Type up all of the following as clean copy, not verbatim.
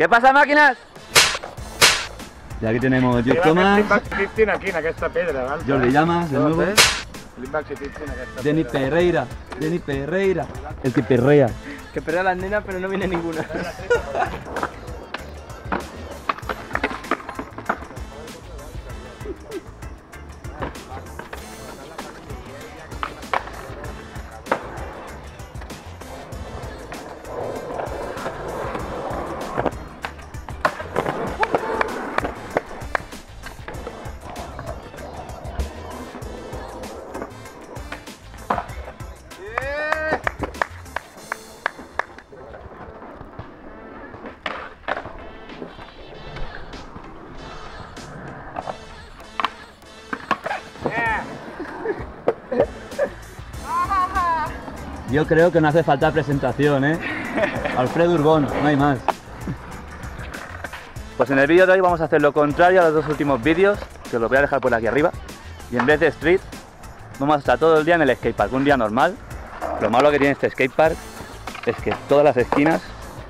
¿Qué pasa, máquinas? Y aquí tenemos Lluc Thomas, aquí en aquesta pedra, Jordi Llamas, de nuevo, Denny Perreira. Perreira, el que perrea. Que perrea las nenas, pero no viene ninguna. Yo creo que no hace falta presentación, ¿eh? Alfredo Urbón, no hay más. Pues en el vídeo de hoy vamos a hacer lo contrario a los dos últimos vídeos, que os los voy a dejar por aquí arriba. Y en vez de street, vamos a estar todo el día en el skatepark, un día normal. Lo malo que tiene este skatepark es que todas las esquinas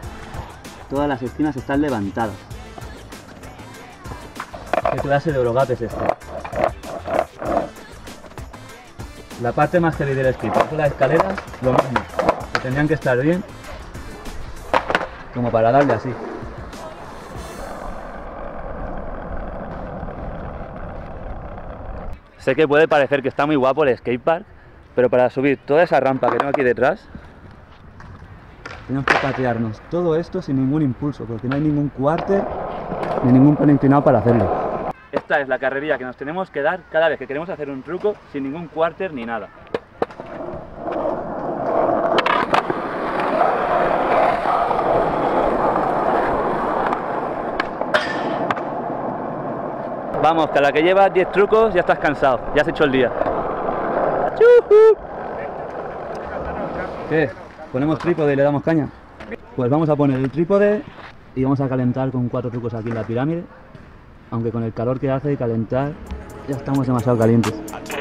están levantadas. ¿Qué clase de Eurogap es este? La parte más heavy del skatepark, las escaleras, lo mismo, que tendrían que estar bien, como para darle así. Sé que puede parecer que está muy guapo el skatepark, pero para subir toda esa rampa que tengo aquí detrás, tenemos que patearnos todo esto sin ningún impulso, porque no hay ningún quarter ni ningún plano inclinado para hacerlo. Esta es la carrerilla que nos tenemos que dar cada vez que queremos hacer un truco sin ningún quarter ni nada. Vamos, que a la que llevas 10 trucos ya estás cansado, ya has hecho el día. ¿Qué? ¿Ponemos trípode y le damos caña? Pues vamos a poner el trípode y vamos a calentar con 4 trucos aquí en la pirámide. Aunque con el calor que hace y calentar, ya estamos demasiado calientes.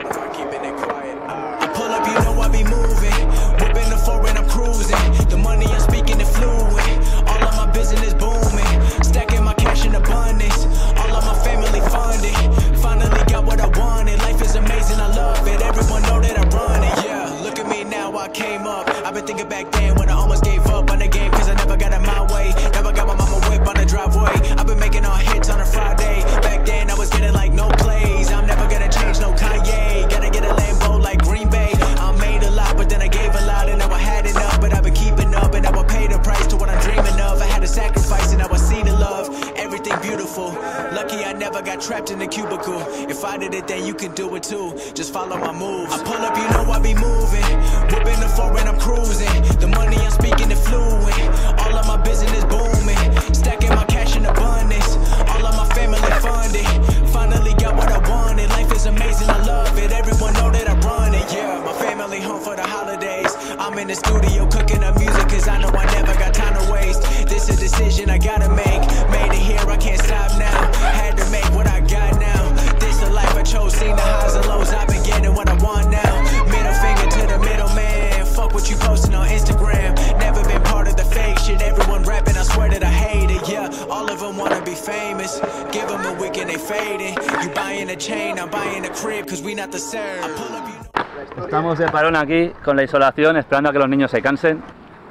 Trapped in a cubicle. If I did it, then you can do it too. Just follow my moves. I pull up, you know I be moving. Whipping the foreign, I'm cruising. The money I'm speaking is fluent. All of my business booming. Stacking my cash in abundance. All of my family funded. Finally got what I wanted. Life is amazing, I love it. Everyone know that I run it. Yeah, my family home for the holidays. I'm in the studio cooking up music, cause I know I never got time to waste. This is a decision I gotta make. Made it here, I can't stop now. Had to make what I got now. This the life I chose, seen the highs and lows. I've been getting what I want now. Middle finger to the middleman. Fuck what you posting on Instagram. Never been part of the fake shit. Everyone rapping, I swear that I hate it. Yeah, all of them wanna be famous. Give them a week and they fading. You buying a chain, I'm buying a crib, cause we not the same. Estamos de parón aquí con la isolación, esperando a que los niños se cansen.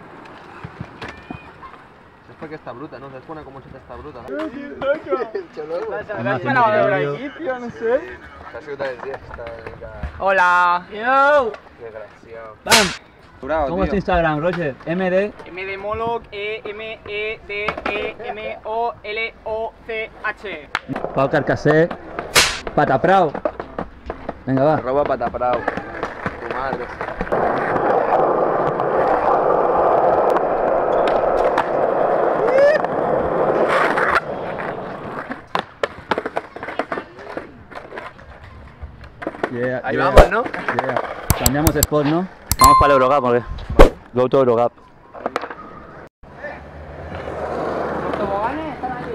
Es porque está bruta, ¿no? Se pone como si está bruta, ¿no? Hola. Yo. ¿Cómo es tu Instagram, Roger? MD MDMoloch, MEDEMOLOCH. Pau Carcasé, Pataprao. Venga, va. Arroba Pataprao. Tu madre. Yeah, Ahí yeah, vamos, ¿no? yeah. Cambiamos de spot, ¿no? Vamos para el Eurogap, porque go to Eurogap. Los toboganes están allí.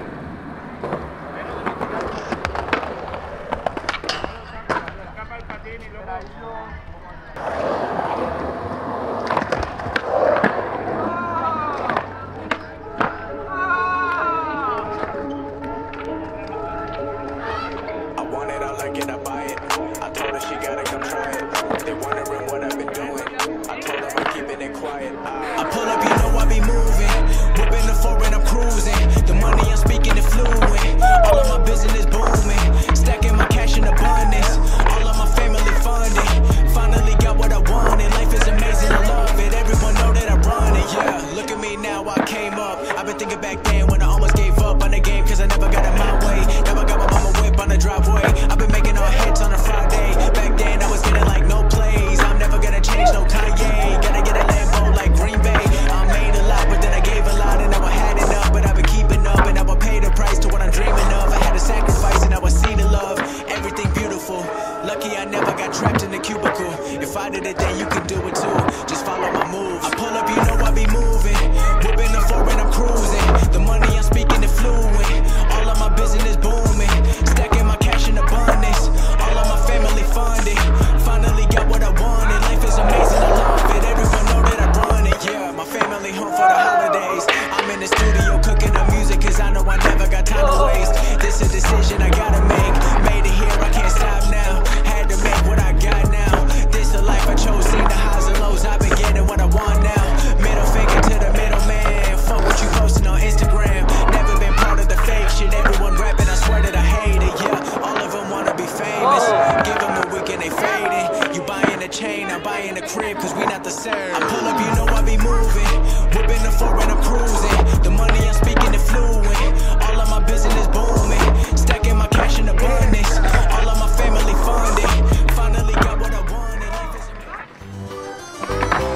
like it, I buy it. I told her she gotta come try it. They wondering what I've been doing. I told them I'm keeping it quiet. I pull up, you know I be moving. Whipping the foreign, I'm cruising. The money I'm speaking is fluent. All of my business booming. Stacking my cash in abundance. All of my family funded. Finally got what I wanted. Life is amazing, I love it. Everyone know that I run it, yeah. Look at me now, I came up. I've been thinking back then when I almost gave up on the game, cause I never got it my way. Now I got my mama whip on the driveway. I've been making all hits on a Friday. Back then I was getting like no plays. I'm never gonna change, no Kanye. Gotta get a Lambo like Green Bay. I made a lot, but then I gave a lot, and now I had enough. But I've been keeping up, and now I pay the price to what I'm dreaming of. I had to sacrifice, and now I see the love. Everything beautiful. Lucky I never got trapped in the cubicle. If I did it, then you can do it too. Just follow my moves. I pull up, you know I be moving. Whipping the foreign, I'm cruising. The money I'm speaking is fluent. All of my business booming. Stacking my cash in abundance. All of my family funded. Finally got what I wanted. Life is amazing, I love it. Everyone know that I run it, yeah. My family home for the holidays. I'm in the studio cooking the music, cause I know I never got time to waste. This a decision I gotta make. Made it here, I can't stop now. Had to make what I got now. This a life I chose, seen the highs and lows. I've been getting what I want now. Middle finger to the middleman. Fuck what you posting on Instagram. Never been part of the fake shit. Everyone rapping, I swear that I hate it, yeah. All of them wanna be famous. Give them a week and they fading. You buying a chain, I'm buying a crib, cause we not the same. I pull up, you know I be moving. Whipping the foreign, I'm cruising. The money I'm speaking is fluent. All of my business booming. Stacking my cash in abundance. All of my family funded. Finally got what I wanted. Life is amazing.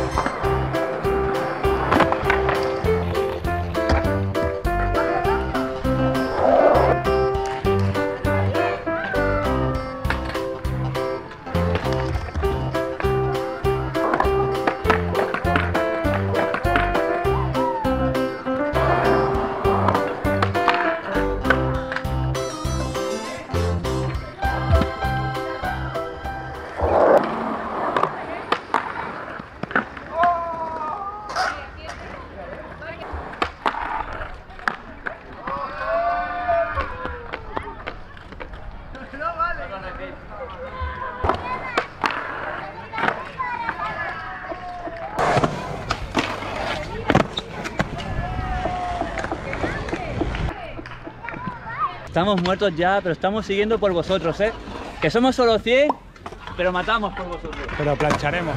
Estamos muertos ya, pero estamos siguiendo por vosotros, ¿eh? Que somos solo 100, pero matamos por vosotros. Pero plancharemos.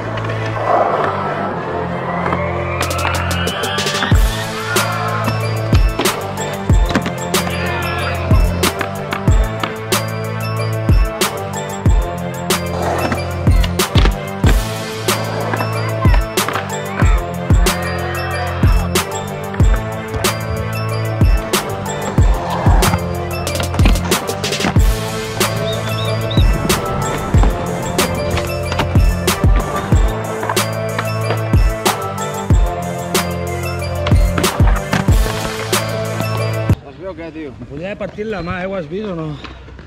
Me podria partir la mà, ho has vist o no?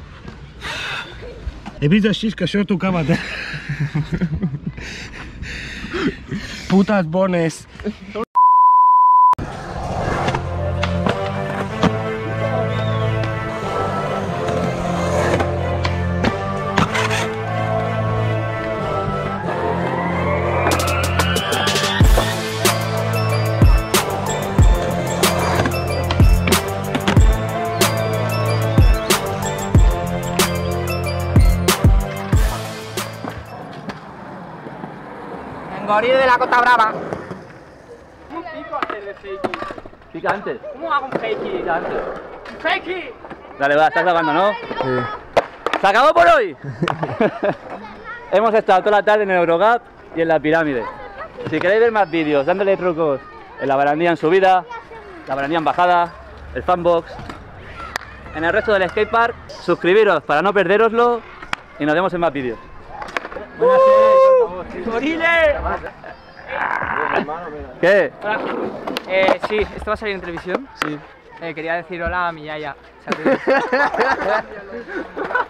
He vist així que això tocava. Putes bones. Goril de la Costa Brava. ¿Cómo pico hacer de fakey? Pica antes. ¿Cómo hago un fakey? Pica antes. ¡Un fakey! Dale, va, estás grabando, ¿no? Sí. ¡Se acabó por hoy! Hemos estado toda la tarde en el Eurogap y en la pirámide. Si queréis ver más vídeos dándole trucos en la barandilla en subida, la barandilla en bajada, el fanbox, en el resto del skatepark, suscribiros para no perderoslo y nos vemos en más vídeos. ¡Goriles! ¿Qué? Hola. Sí, ¿esto va a salir en televisión? Sí. Quería decir hola a mi yaya.